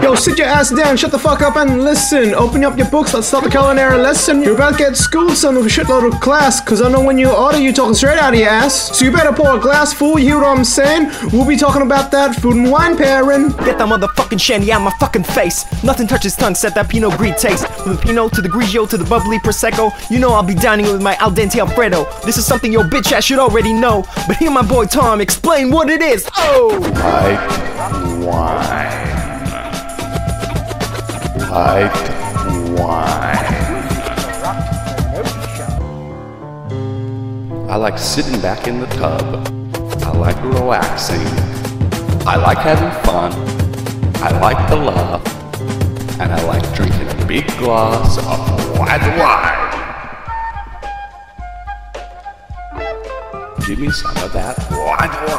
Yo, sit your ass down, shut the fuck up and listen. Open up your books, let's start the culinary lesson. You're about to get schooled, son, with a shitload of class, cause I know when you order, you're talking straight out of your ass. So you better pour a glass full, you hear what I'm saying? We'll be talking about that food and wine pairing. Get that motherfucking shandy out my fucking face. Nothing touches tongue, set that Pinot Gris taste. From the Pinot to the Grigio to the bubbly Prosecco, you know I'll be dining with my al dente Alfredo. This is something your bitch ass should already know, but hear my boy Tom explain what it is. Oh! White wine. White wine. I like sitting back in the tub. I like relaxing. I like having fun. I like to laugh. And I like drinking a big glass of white wine. Give me some of that white wine.